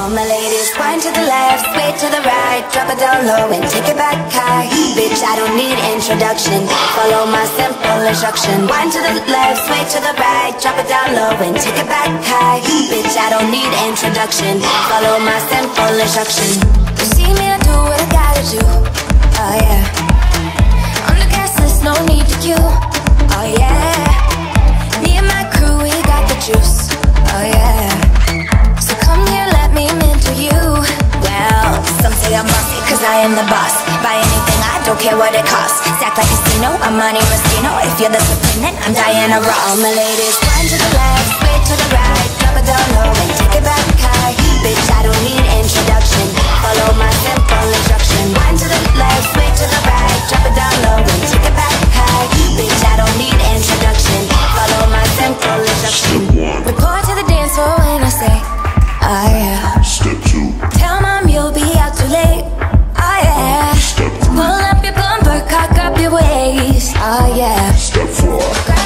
All my ladies, wind to the left, sway to the right, drop it down low and take it back high. Bitch, I don't need introduction, follow my simple instruction. Wind to the left, sway to the right, drop it down low and take it back high. Bitch, I don't need introduction, follow my simple instruction. You see me, I do what I gotta do, oh yeah. On the gas list, no need to queue, oh yeah. Me and my crew, we got the juice, oh yeah. So come here, let me mentor you. Well, some say I'm bossy, cause I am the boss. Buy anything, I don't care what it costs. Stack like a casino, I'm Monte Moschino. If you're the supreme, then I'm Diana Ross. All my ladies, wind to the left, sway to the right, drop it down low and take it back high. Bitch, I don't need introduction, follow my simple instruction. Wind to the left, sway to the right, drop it down low and take it back high. Bitch, I don't need introduction, follow my simple instruction. Report to the dance floor when I say, oh yeah. Step 2. Tell mom you'll be out too late, oh yeah. Step 3. Pull up your bumper, cock up your waist, oh yeah. Step 4.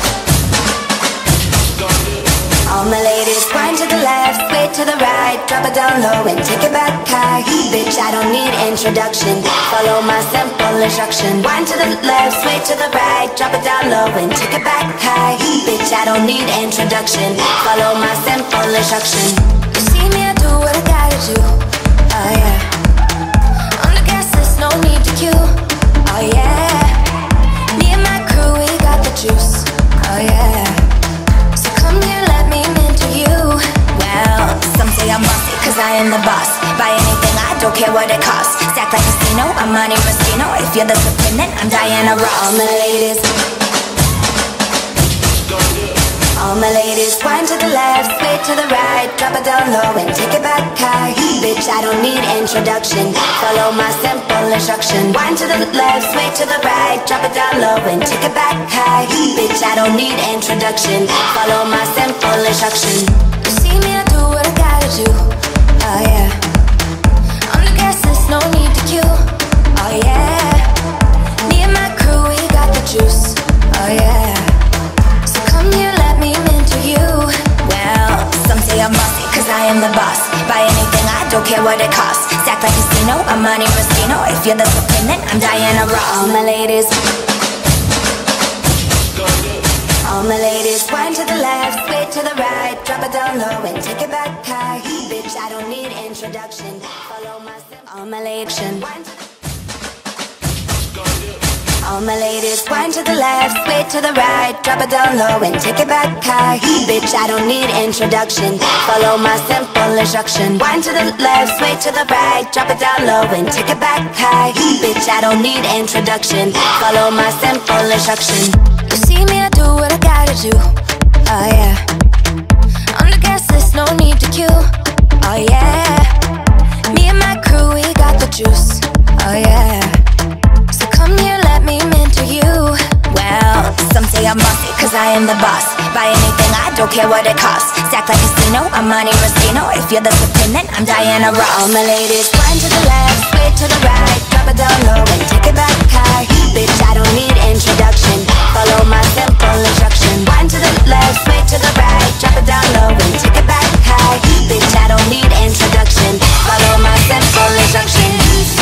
All my ladies, wind to the left, sway to the right, drop it down low and take it back high. Bitch, I don't need introduction, follow my simple instruction. Wind to the left, sway to the right, drop it down low and take it back high. Bitch, I don't need introduction, follow my simple instruction. You see me, I do what I gotta do, oh yeah. On the gas list, no need to queue, oh yeah. Me and my crew, we got the juice, oh yeah. So come here, let me mentor you. Well, some say I'm bossy, cause I am the boss. Buy anything, I don't care what it costs. Stack like a casino, I'm Monte Moschino. If you're the supreme, then I'm Diana Ross. All my ladies, all my ladies, wind to the left, sway to the right, drop it down low and take it back high. Bitch, I don't need introduction, follow my simple instruction. Wind to the left, sway to the right, drop it down low and take it back high. Bitch, I don't need introduction, follow my simple instruction. You see me, I do what I gotta do, oh yeah. On the gas list, no need to queue, oh yeah. Me and my crew, we got the juice, oh yeah. So come here, let me mentor you. Well, some say I'm bossy, cause I am the boss. Buy anything, I don't care what it costs. Stack like a casino, I'm Monte Moschino. If you're the supreme, then I'm Diana Ross. All my ladies, all my ladies, wind to the left, sway to the right, drop it down low and take it back high. Bitch, I don't need introduction, follow my simple. All my ladies, all my ladies, wind to the left, sway to the right, drop it down low and take it back high. Bitch, I don't need introduction, follow my simple instruction. Wind to the left, sway to the right, drop it down low and take it back high. Bitch, I don't need introduction, follow my simple instruction. You see me, I do what I gotta do, oh yeah. On the gas list, no need to queue, oh yeah. Me and my crew, we got the juice, oh yeah. So come here, let me mentor you. Well, some say I'm bossy, cause I am the boss. Buy anything, I don't care what it costs. Stack like a casino, I'm Monte Moschino. If you're the supreme, then I'm Diana Ross. All my ladies, wind to the left, sway to the right, drop it down low and take it back high. Bitch, I don't need introduction, follow my simple instruction. Wind to the left, sway to the right, drop it down low and take it back high. Bitch, I don't need introduction, follow my simple instruction.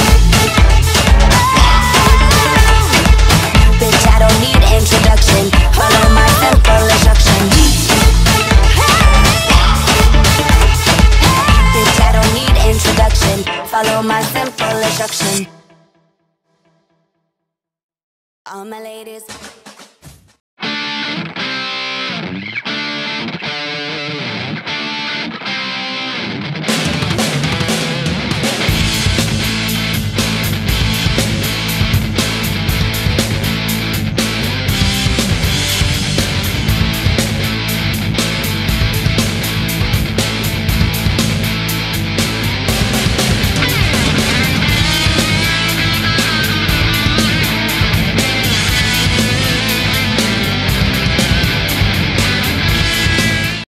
Bitch, I don't need introduction, follow my simple instruction. Bitch, I don't need introduction, follow my simple instruction. All my ladies.